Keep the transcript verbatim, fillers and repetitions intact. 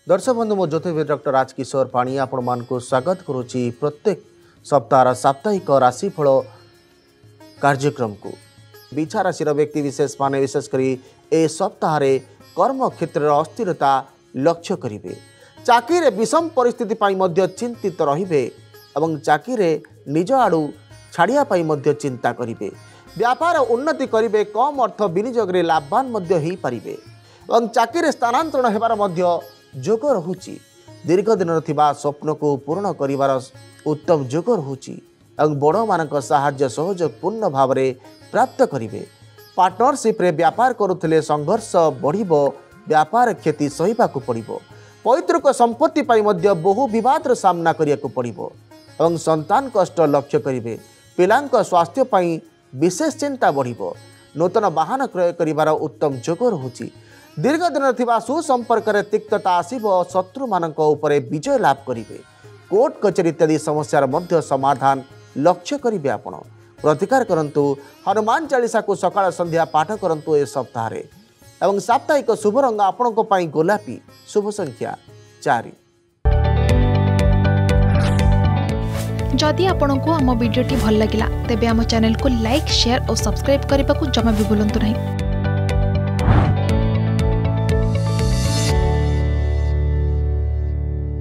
दर्शक बंधु मो ज्योतिर्विद डॉक्टर राजकिशोर पाणी आपण मान को स्वागत करुच्ची प्रत्येक सप्ताह साप्ताहिक राशिफल कार्यक्रम को बिछा राशि व्यक्ति विशेष माने विशेषकर ए सप्ताह कर्म क्षेत्र अस्थिरता लक्ष्य करेंगे। चाकरी विषम परिस्थिति चिंतित रहिबे एवं चाकरी निज आड़ू छाड़िया चिंता करेंगे। व्यापार उन्नति करेंगे, कम अर्थ विनियोग में लाभवान हो पारे और चाकरी स्थानांतरण होबार जोग रहुची। दीर्घ दिन स्वप्न को पूर्ण करिवार उत्तम जोग रहुची और बड़ मानक साहाय्य सहयोग पूर्ण भाव में प्राप्त करेंगे। पार्टनरशिप रे व्यापार करुले संघर्ष बढ़िबो, व्यापार क्षति सहिबा को पड़िबो। पैतृक संपत्ति पाई मध्य बहु विवाद सामना करिया को पड़िबो और संतान कष्ट लक्ष्य करेंगे। पिलांक स्वास्थ्य पाई विशेष चिंता बढ़िबो। नूतन वाहन क्रय करिवार उत्तम जोग रहुची। दीर्घ दिन थिबा सुसंपर्क रे तिक्तता आसीबो, शत्रु मानक उपरे विजय लाभ करिवे। कोर्ट कचेरी इत्यादि समस्यार मध्य समाधान लक्ष्य करिवे। आपण प्रतिकार करंतु हनुमान चालीसा को सकाळ संध्या पाठ करंतु ए सप्ताह रे एवं साप्ताहिक शुभ रंग आपणको पाई गोलापी, शुभ संख्या चारि। जदि आपंक आम भिडी भल लगा तेब आम चैनल को लाइक, शेयर और सब्सक्राइब करने को जमा भी भूलु नहीं।